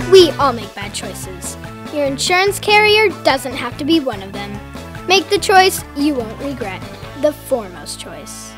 We all make bad choices. Your insurance carrier doesn't have to be one of them. Make the choice you won't regret. The foremost choice.